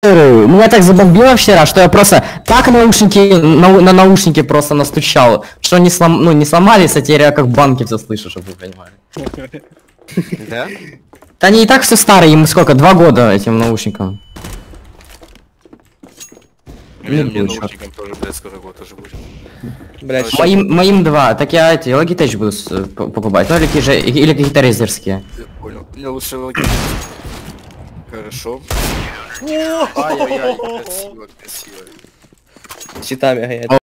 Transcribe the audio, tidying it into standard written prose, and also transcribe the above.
Меня так забомбило вчера, что я просто так наушники, на наушники просто настучал, что не сломались, а теперь я как в банке все слышу, чтобы вы понимали. Да? Да они и так все старые, им сколько, 2 года этим наушникам. Мне наушникам тоже, блядь, скоро год уже будет. Блядь, Моим 2, так я эти Logitech буду покупать, ну или какие-то резерские. Понял. Мне лучше логин. Хорошо. Ай-яй-яй, красиво, красиво. щитами гоняет.